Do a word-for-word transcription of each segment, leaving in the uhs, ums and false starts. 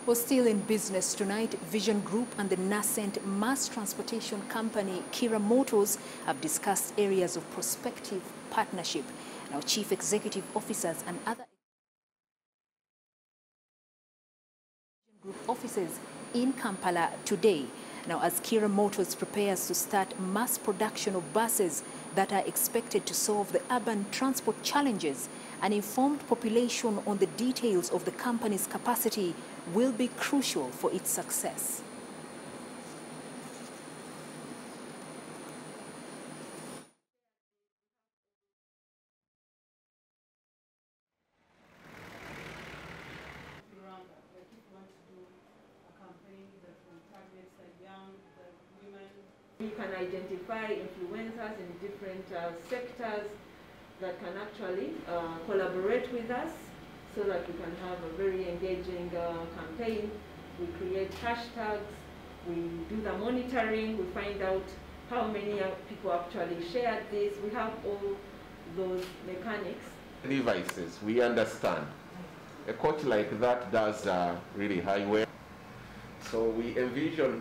Well, still in business tonight, Vision Group and the nascent mass transportation company Kira Motors have discussed areas of prospective partnership. Now, chief executive officers and other Vision Group offices in Kampala today. Now, as Kira Motors prepares to start mass production of buses that are expected to solve the urban transport challenges, an informed population on the details of the company's capacity will be crucial for its success. We can identify influencers in different uh, sectors that can actually uh, collaborate with us so that we can have a very engaging uh, campaign. We create hashtags, we do the monitoring, we find out how many uh, people actually shared this. We have all those mechanics. Devices, we understand. A coach like that does uh, really high wear. So we envision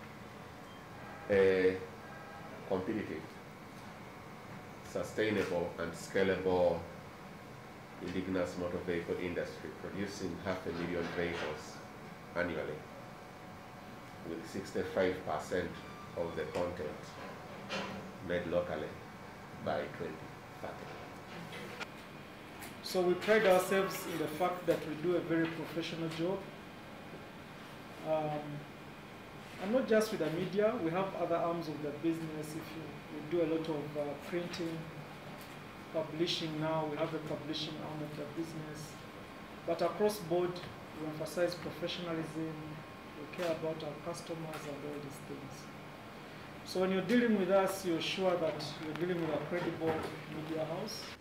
a competitive, sustainable and scalable indigenous motor vehicle industry producing half a million vehicles annually with sixty-five percent of the content made locally by twenty thirty. So we pride ourselves in the fact that we do a very professional job. Um, and not just with the media, we have other arms of the business. If you, we do a lot of uh, printing, publishing now, we have a publishing arm of the business. But across board, we emphasize professionalism, we care about our customers and all these things. So when you're dealing with us, you're sure that you're dealing with a credible media house.